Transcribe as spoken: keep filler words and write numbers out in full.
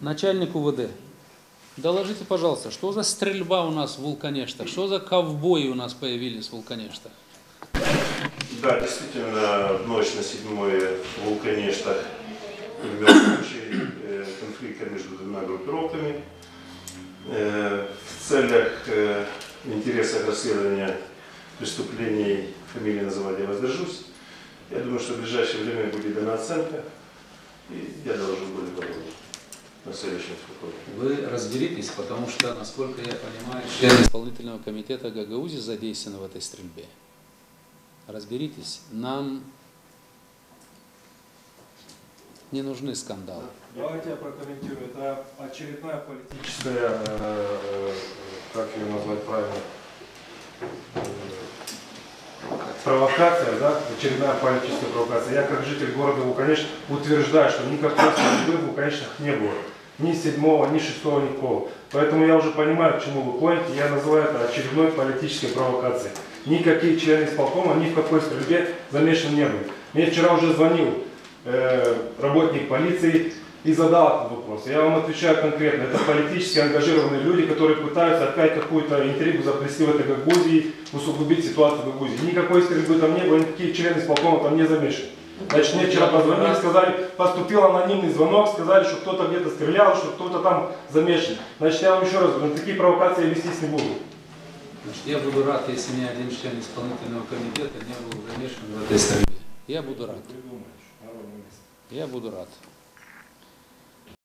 Начальник УВД, доложите, пожалуйста, что за стрельба у нас в Вулканештах, что за ковбои у нас появились в Вулканештах? Да, действительно, в ночь на седьмое в Вулканештах был случай э, конфликта между двумя группировками. Э, в целях, э, в интересах расследования преступлений, фамилии называть я воздержусь. Я думаю, что в ближайшее время будет дана оценка, и я доложу более подробно на следующем спокойно. Вы разберитесь, потому что, насколько я понимаю, члены исполнительного комитета Гагаузии задействованы в этой стрельбе. Разберитесь, нам не нужны скандалы. Давайте я прокомментирую. Это очередная политическая, э, как ее назвать правильно, э, провокация, да? Очередная политическая провокация. Я как житель города Вулканешт утверждаю, что никакой стрельбы в Вулканештах не было. Ни седьмого, ни шестого, никакого. Поэтому я уже понимаю, к чему вы клоните. Я называю это очередной политической провокацией. Никакие члены исполкома ни в какой стрельбе замешаны не были. Мне вчера уже звонил э, работник полиции и задал этот вопрос. Я вам отвечаю конкретно. Это политически ангажированные люди, которые пытаются опять какую-то интригу заплести в этой Гагаузии, усугубить ситуацию в Гагаузии. Никакой стрельбы там не было, никакие члены исполкома там не замешаны. Значит, мне вчера позвонили, сказали, поступил анонимный звонок, сказали, что кто-то где-то стрелял, что кто-то там замешан. Значит, я вам еще раз говорю, на такие провокации вестись не буду. Значит, я буду рад, если ни один член исполнительного комитета не был замешан в этой стрельбе. Я буду рад. Я буду рад.